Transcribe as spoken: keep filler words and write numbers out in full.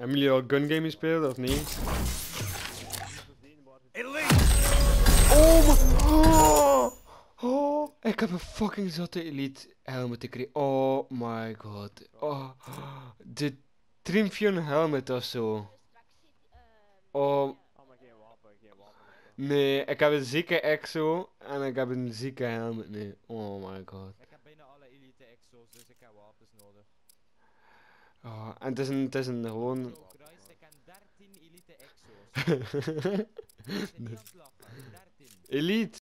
Hebben jullie al gun game gespeeld of niet? Oh mijn... Oh, oh, ik heb een fucking zotte elite helmet gekregen. Oh my god. Oh, de Triumphon helmet of zo. Oh. Nee, ik heb een zieke exo en ik heb een zieke helmet nu. Oh my god. Ik heb bijna alle elite exo's, dus ik heb wapens nodig. Oh, en het is een, het is een gewoon... Bro, Christ, ik heb dertien elite exo's. Ik ben niet aan het lachen. dertien. Elite.